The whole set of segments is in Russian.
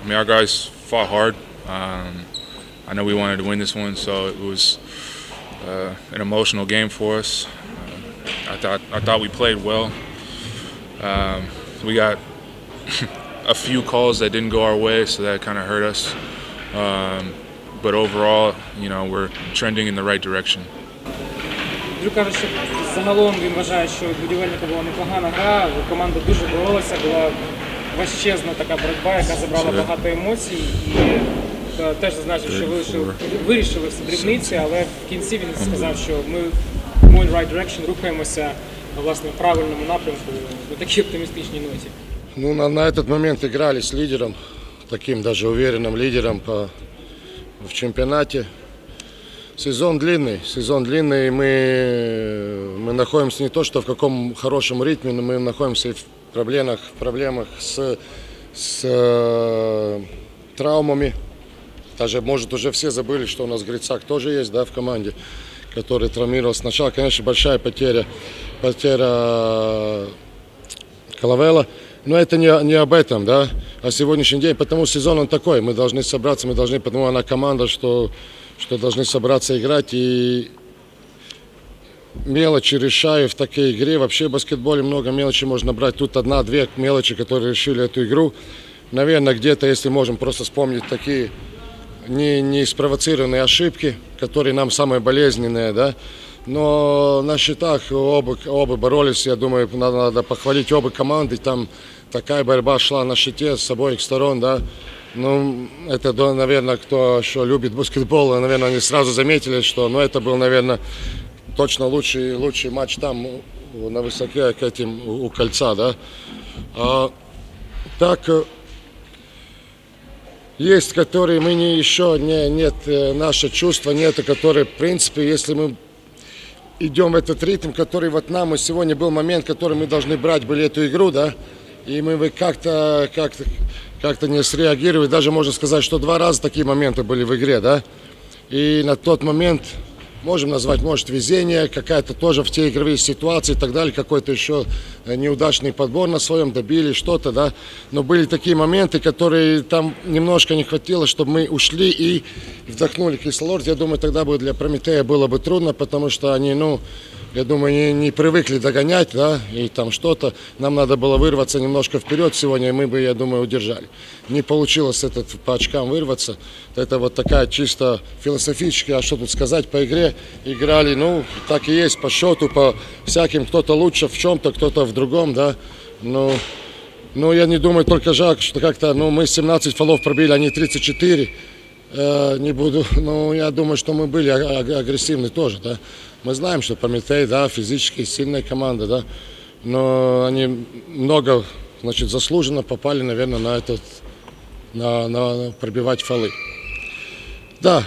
I mean, our guys fought hard. I know we wanted to win this one, so it was an emotional game for us. I thought we played well. We got a few calls that didn't go our way, so that kind of hurt us. But overall, we're trending in the right direction. Дрю каже, що загалом він вважає, що у будівельника була непогана гра, команда дуже боролася, була важчезна така боротьба, яка забрала багато емоцій. І теж зазначив, що вирішили всі дрібниці, але в кінці він сказав, що ми в right direction, рухаємося власне в правильному напрямку на такій оптимістичній ноті. Ну, на этот момент играли с лидером, таким даже уверенным лидером в чемпионате. Сезон длинный, и мы находимся не то, что в каком хорошем ритме, но мы находимся и в проблемах с травмами. Даже, может, уже все забыли, что у нас Грицак тоже есть, да, в команде, который травмировался. Сначала, конечно, большая потеря Коловела, но это не об этом, да, а сегодняшний день, потому сезон он такой, мы должны собраться, потому она команда, что должны собраться играть, и мелочи решаю в такой игре. Вообще в баскетболе много мелочей можно брать. Тут одна-две мелочи, которые решили эту игру. Наверное, где-то, если можем просто вспомнить такие не спровоцированные ошибки, которые нам самые болезненные, да. Но на счетах оба боролись, я думаю, надо похвалить оба команды. Там такая борьба шла на счете с обоих сторон, да. Ну, это, наверное, кто еще любит баскетбол, наверное, они сразу заметили, что, это был, наверное, точно лучший матч там, на высоке, к этим, у кольца, да. Так, есть, которые мы нет, наше чувство нету, которые, в принципе, если мы идем в этот ритм, который вот нам, и сегодня был момент, который мы должны брать были эту игру, да, и мы как-то не среагировали, даже можно сказать, что 2 раза такие моменты были в игре, да, и на тот момент, можем назвать, может, везение, какая-то тоже в те игровые ситуации и так далее, какой-то еще неудачный подбор на своем добили, что-то, да, но были такие моменты, которые там немножко не хватило, чтобы мы ушли и вдохнули кислород. Я думаю, тогда бы для Прометея было бы трудно, потому что они, я думаю, не привыкли догонять, да, и там что-то. Нам надо было вырваться немножко вперед сегодня, и мы бы, я думаю, удержали. Не получилось по очкам вырваться. Это вот такая чисто философическая, а что тут сказать, по игре играли, так и есть, по счету, по всяким, кто-то лучше в чем-то, кто-то в другом, да. Я не думаю, только жалко, что как-то, мы 17 фолов пробили, они 34. Не буду, я думаю, что мы были агрессивны тоже, да. Мы знаем, что Прометей, да, физически сильная команда, да, но они много, заслуженно попали, наверное, на пробивать фолы. Да,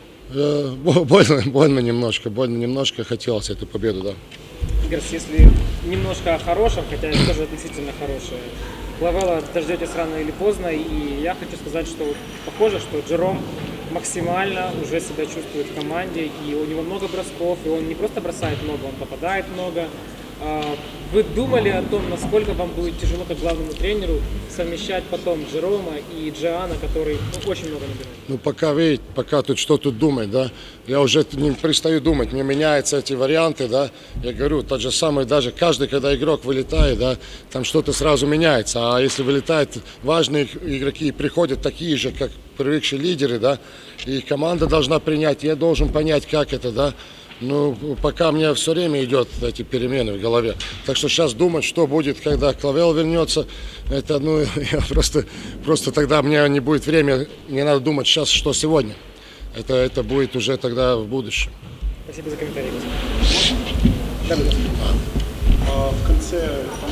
больно немножко хотелось эту победу, да. Игорь, если немножко о хорошем, хотя это тоже относительно хорошее, Кловела дождетесь рано или поздно, и я хочу сказать, что похоже, что Джером максимально уже себя чувствует в команде, и у него много бросков, и он не просто бросает много, он попадает много. Вы думали о том, насколько вам будет тяжело как главному тренеру совмещать потом Джерома и Джиана, который очень много набирает? Пока тут думать, да, я уже не перестаю думать, мне меняются эти варианты, да, я говорю, тот же самый, даже каждый, когда игрок вылетает, да, там что-то сразу меняется, а если вылетают важные игроки, приходят такие же, как привыкшие лидеры, да, и команда должна принять, я должен понять, как это, да. Пока мне все время идет эти перемены в голове. Так что сейчас думать, что будет, когда Кловел вернется, это, я просто тогда мне не будет времени, мне надо думать сейчас, что сегодня. Это будет уже тогда в будущем. Спасибо за комментарий. В конце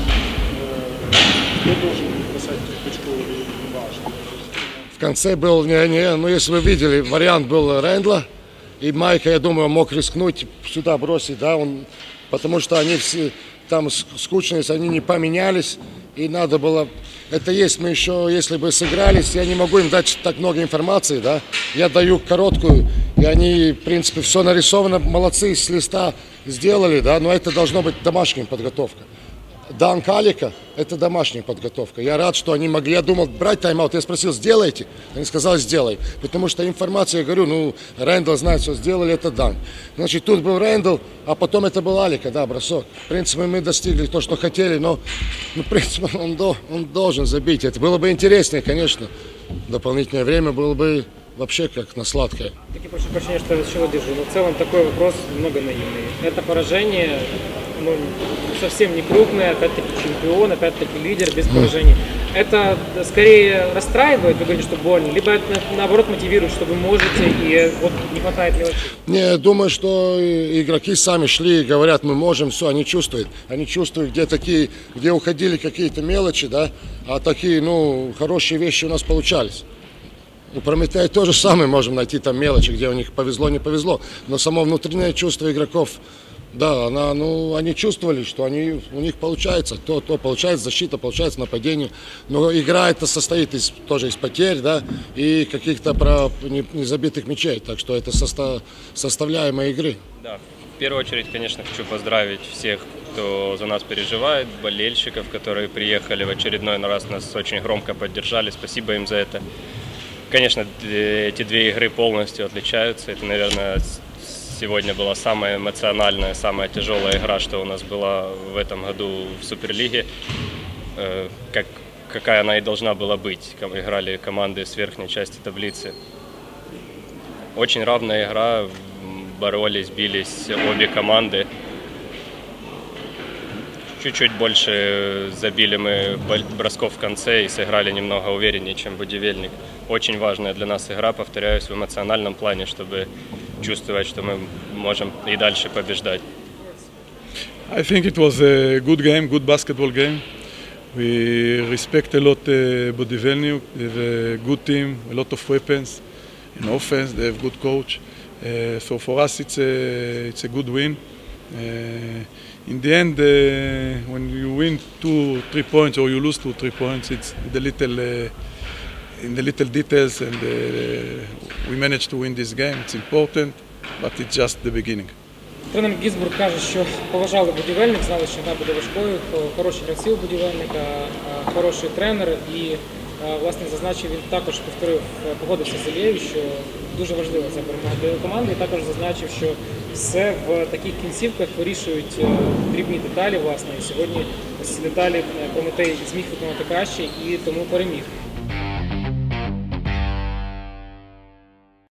кто должен бросать точку или важно? В конце был, если вы видели, вариант был Рэндла. И Майка, я думаю, мог рискнуть сюда бросить, да, потому что они все там скучные, они не поменялись, и надо было, это есть, мы еще, если бы сыгрались, я не могу им дать так много информации, да, я даю короткую, и они, в принципе, все нарисовано, молодцы, с листа сделали, да, но это должно быть домашняя подготовка. Данк Алика – это домашняя подготовка. Я рад, что они могли. Я думал брать тайм-аут. Я спросил, сделайте? Они сказали, сделай. Потому что информация, я говорю, Рэндалл знает, что сделали, это данк. Значит, тут был Рэндалл, а потом это был Алика, да, бросок. В принципе, мы достигли то, что хотели, но в принципе, он должен забить. Это было бы интереснее, конечно. Дополнительное время было бы вообще как на сладкое. Таки прошу прощения, что я начала держу, но в целом такой вопрос немного наивный. Это поражение совсем не крупное, опять-таки чемпион, опять-таки лидер без поражений. Это скорее расстраивает, вы говорите, что больно, либо это наоборот мотивирует, что вы можете и вот не хватает мелочей? Не, я думаю, что игроки сами шли и говорят, мы можем, все, они чувствуют. Они чувствуют, где уходили какие-то мелочи, да, а такие, хорошие вещи у нас получались. У Прометея то же самое, можем найти там мелочи, где у них повезло, не повезло. Но само внутреннее чувство игроков, да, они чувствовали, что у них получается. То получается защита, получается нападение. Но игра это состоит тоже из потерь, да, и каких-то незабитых мячей. Так что это составляемая игры. Да, в первую очередь, конечно, хочу поздравить всех, кто за нас переживает, болельщиков, которые приехали в очередной раз, нас очень громко поддержали. Спасибо им за это. Конечно, эти две игры полностью отличаются. Это, наверное, сегодня была самая эмоциональная, самая тяжелая игра, что у нас была в этом году в Суперлиге. Какая она и должна была быть. Играли команды с верхней части таблицы. Очень равная игра. Боролись, бились обе команды. Чуть-чуть больше забили мы бросков в конце и сыграли немного увереннее, чем Будивельник. Очень важная для нас игра, повторяюсь, в эмоциональном плане, чтобы чувствовать, что мы можем и дальше побеждать. I think it was a good game, good basketball game. We respect a lot Budivельник. They have a good team, a lot of weapons in offense. They have good coach. So for us, it's a good win. In the end, when you win 2-3 points or you lose 2-3 points, it's in the little details, and we managed to win this game. It's important, but it's just the beginning. Тренер Гінзбург каже, що поважали Будівельник, знали, що гра буде важкою, хороші гравці у Будівельника, хороший тренер і, власне, зазначив, він також повторив, погодився з Ілією, що дуже важлива ця перемога для команди, і також зазначив, що все в таких кінцівках вирішують дрібні деталі, власне, і сьогодні ці деталі Прометей зміг виконати краще і тому переміг.